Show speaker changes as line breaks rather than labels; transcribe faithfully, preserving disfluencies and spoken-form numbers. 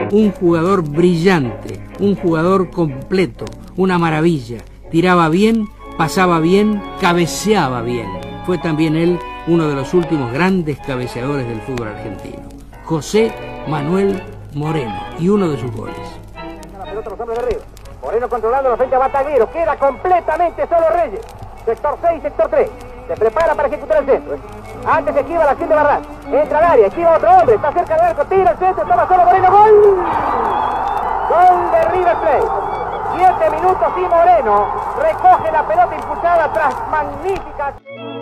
Un jugador brillante, un jugador completo, una maravilla. Tiraba bien, pasaba bien, cabeceaba bien. Fue también él uno de los últimos grandes cabeceadores del fútbol argentino. José Manuel Moreno, y uno de sus goles.
La pelota los hombres de Río. Moreno controlando frente a Bataguero. Queda completamente solo Reyes. Sector seis, sector tres. Se prepara para ejecutar el centro. Antes se esquiva la acción de Barral. Entra al área, esquiva otro hombre. Está cerca del arco, tira el centro, toma solo Moreno. ¡Gol! Gol de River Plate. Siete minutos y Moreno recoge la pelota impulsada tras magnífica...